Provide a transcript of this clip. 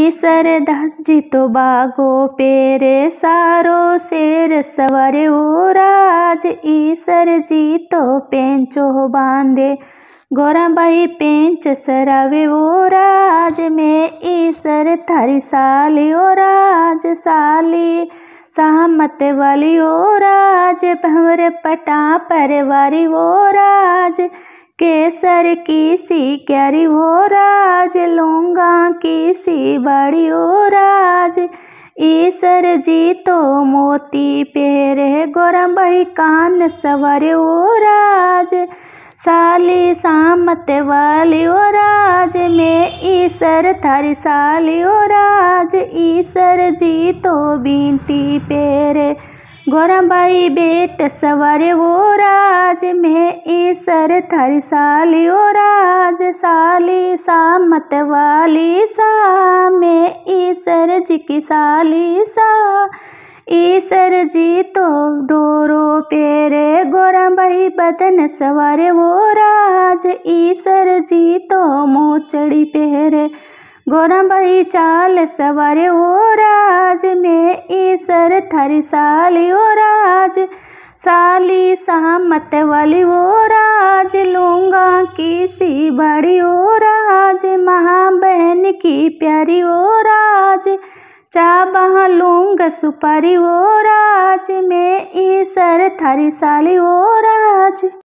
ईसर दास जी तो बागो पेरे सारो शेर सवारे ओ राज। ईसर जी तो पेंचो बांधे गोराबाई पेंच सरावे ओ राज। में ईसर थारी साली ओ राज, साली सहमत वाली ओ राज। भंवर पटा परवारी ओ राज, केसर की सी क्यारी ओ राज। लौंगा की सी बाड़ी ओ राज। ईसर जी तो मोती पेरे गोराबाई कान सवारे ओ राज। साली सामत वाली ओ राज, में ईसर थारी साली ओ राज। ईसर जी तो बींटी पेरे गोराबाई बेट सवारे ओ राज। में ईसर थारी साली ओ राज, साली सामत वाली सा। में ईसर जी की साली सा। ईसर जी तो डोरो पेरे गोराबाई बदन सवारे ओ राज। ईसर जी तो मोचड़ी पेरे गोराबाई चाल सवारे ओ राज। में ईसर थारी साली ओ राज, साली सहमत वाली ओ राज। लौंगा की सी बाड़ी ओ राज, महाबहन की प्यारी ओ राज। चाबा लौंग सुपारी ओ राज, में ईसर थारी साली ओ राज।